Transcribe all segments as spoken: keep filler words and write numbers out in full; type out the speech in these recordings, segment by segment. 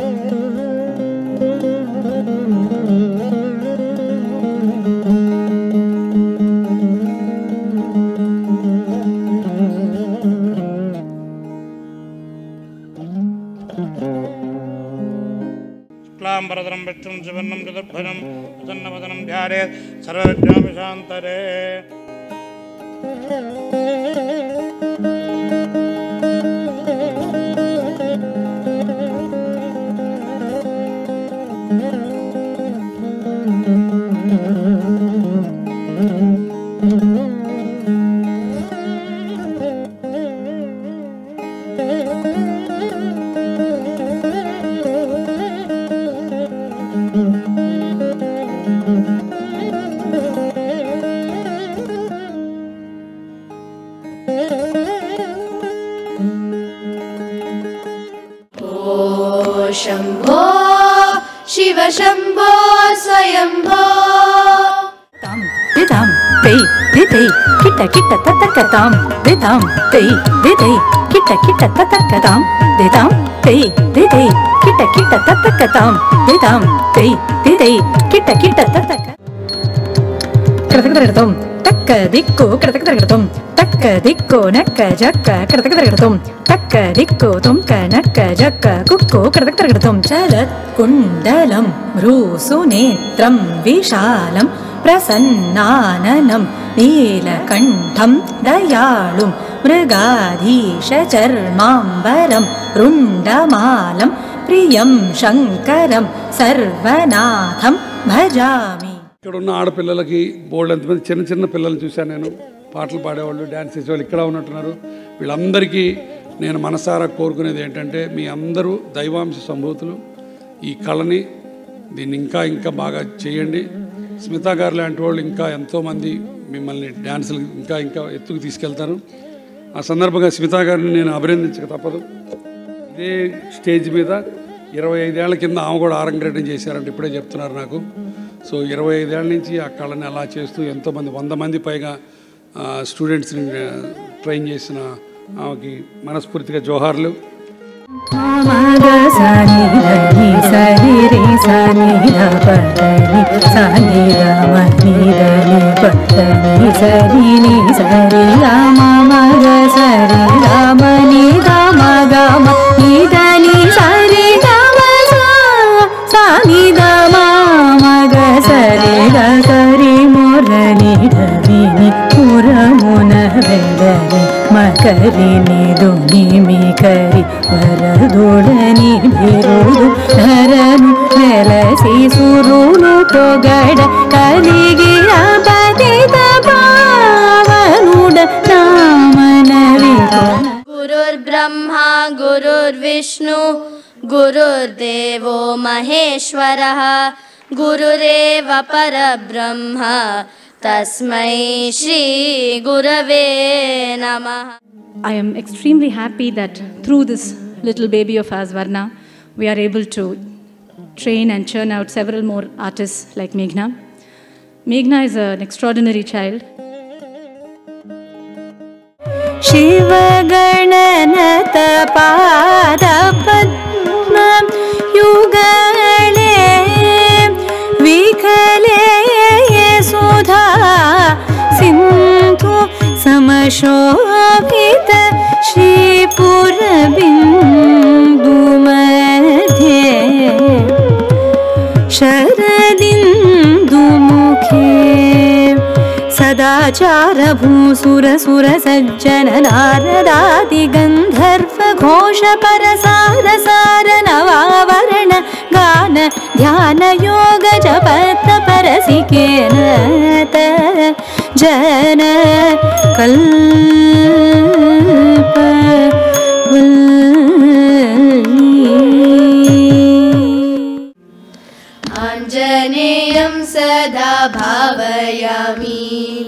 शुक्लांबरधरं विष्णुं सुवर्णं चतुर्भुजं प्रसन्नवदनं ध्यायेत् सर्वविघ्नोपशान्तये। शंभो शिव शंभो स्वयंभो ताम दिदाम ते दिदे किट्ट किट्ट ततकताम दिदाम ते दिदे किट्ट किट्ट ततकताम दिदाम ते दिदे किट्ट किट्ट ततकताम दिदाम ते दिदे किट्ट किट्ट ततक कृतकतरगतम तक्क दिक्को कृतकतरगतम तक्क दिक्को नक्क जक्क कृतकतरगतम तक्क दिक्को तुमक नक्क जक्क कुक्को कृतकतरगतम चलत् कुण्डलं मृसुनेत्रं विशालं प्रसन्नाननं नीलकण्ठं दयालुं मृगाधीशचर्माम्बरं रुण्डमालं प्रियं शङ्करं सर्वनाथं भजामि। ఇక్కడ ఉన్న ఆడపిల్లలకి బోల్డ్ ఎంతమంది చిన్న చిన్న పిల్లల్ని చూశాను నేను, పాటలు పాడేవాళ్ళు, డ్యాన్స్ చేసేవాళ్ళు ఇక్కడ ఉన్నట్టున్నారు. వీళ్ళందరికీ నేను మనసారా కోరుకునేది ఏంటంటే మీ అందరూ దైవాంశ సంభూతులు, ఈ కళని దీన్ని ఇంకా ఇంకా బాగా చేయండి. స్మితా గారు లాంటి వాళ్ళు ఇంకా ఎంతోమంది మిమ్మల్ని డ్యాన్సులు ఇంకా ఇంకా ఎత్తుకు తీసుకెళ్తారు. ఆ సందర్భంగా స్మితా గారిని నేను అభినందించక తప్పదు. ఇదే స్టేజ్ మీద ఇరవై ఐదేళ్ల కింద ఆమె కూడా ఆరంగేటం చేశారంటే ఇప్పుడే చెప్తున్నారు నాకు. సో ఇరవై ఐదేళ్ల నుంచి ఆ కళని అలా చేస్తూ ఎంతోమంది వంద మంది పైగా స్టూడెంట్స్ని ట్రైన్ చేసిన ఆమెకి మనస్ఫూర్తిగా జోహార్లు. మకరిని దుని కరి వరదోడని బిరుదు ధరను వెలసి సురులు పొగడ కలిగి పతిత పావనుడ నామనవి. गुरुर्ब्रह्मा गुरुर्विष्णु गुरुर्देवो महेश्वरः गुरुरेव परब्रह्म तस्मै श्री गुरवे नमः. I am extremely happy that through this little baby of ours, Varna, we are able to train and churn out several more artists like Meghna. Meghna is an extraordinary child. Shiva Gananata Pada Padmam Yugale Vikale Sudha Sindhu Samashobhita Shri Purabindu Madhye Sharadindu Mukhe सदाचार भूसुर सुर सज्जन नारदादि गंधर्व घोष परसार सार नवावरण गान ध्यान योग जपत परसिकेन जन कल्प आञ्जनेयं सदा भावयामि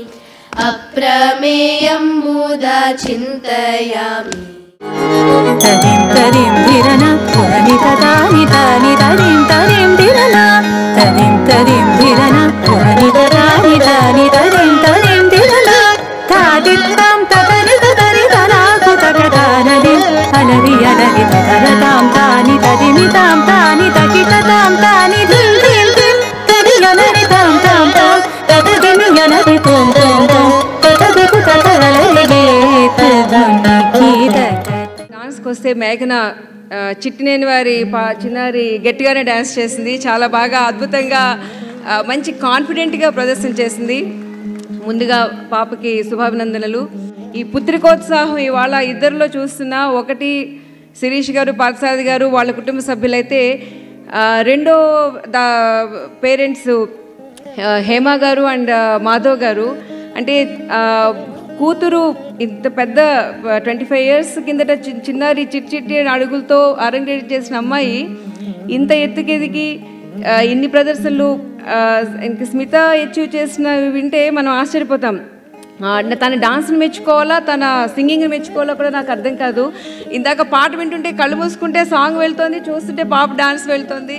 अप्रमेयं मुदा चिन्तयामि. तदिं तदिं धिरना पुरनि तदानि तानि तदिं तदिं धिरना तदिं तदिं धिरना पुरनि तदानि तानि तदिं तदिं धिरना तादित्तां तदरि तदरि तदा कुतकटानदि अलरि अलरि तदरतां तानि తదిమి తాం తాని తకిట తాం తాని దిల్ దిల్ దిల్ తది యనని తాం తాం తాం తదిమి యనని తాం తాం తాం తదికు తతలలగే తదునికి దక. డాన్స్కి వస్తే మేఘన చిట్టినేని వారి పా చిన్నారి గట్టిగానే డ్యాన్స్ చేసింది. చాలా బాగా అద్భుతంగా మంచి కాన్ఫిడెంట్గా ప్రదర్శన చేసింది. ముందుగా పాపకి శుభాభినందనలు. ఈ పుత్రికోత్సాహం ఇవాళ ఇద్దరిలో చూస్తున్నా, ఒకటి శిరీష్ గారు పార్థసారథి గారు వాళ్ళ కుటుంబ సభ్యులైతే, రెండో దా పేరెంట్స్ హేమ గారు అండ్ మాధవ్ గారు. అంటే కూతురు ఇంత పెద్ద ట్వంటీ ఫైవ్ ఇయర్స్ కిందట చిన్నారి చిట్టి చిట్టి అడుగులతో అరంగేట్ చేసిన అమ్మాయి ఇంత ఎత్తుకి ఎదిగి ఇన్ని ప్రదర్శనలు ఇంక స్మిత అచీవ్ చేసిన వింటే మనం ఆశ్చర్యపోతాం. తన డాన్స్ని మెచ్చుకోవాలా, తన సింగింగ్ని మెచ్చుకోవాలా కూడా నాకు అర్థం కాదు. ఇందాక పాట వింటుంటే కళ్ళు మూసుకుంటే సాంగ్ వెళ్తుంది, చూస్తుంటే పాప డాన్స్ వెళ్తుంది.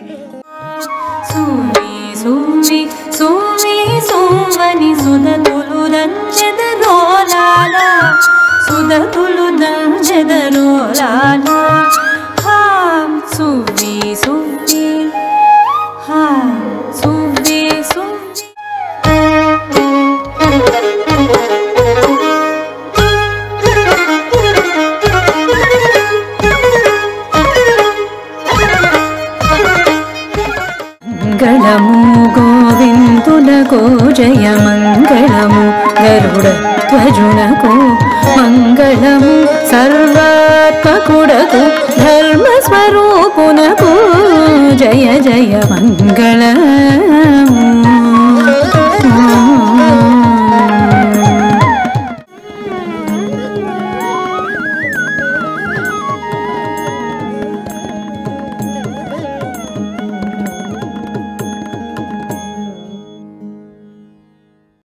సూమి సూమి సోమని సుదతులు దంచెదరోలాల సుదతులు దంచెదరోలాల హా సూమి సూమి హా సూమి సూమి. మంగళము గోవిందునకో జయ మంగళము గరుడ ధ్వజునకు మంగళము సర్వాత్మకుడకు ధర్మస్వరూపునకు జయ జయ మంగళ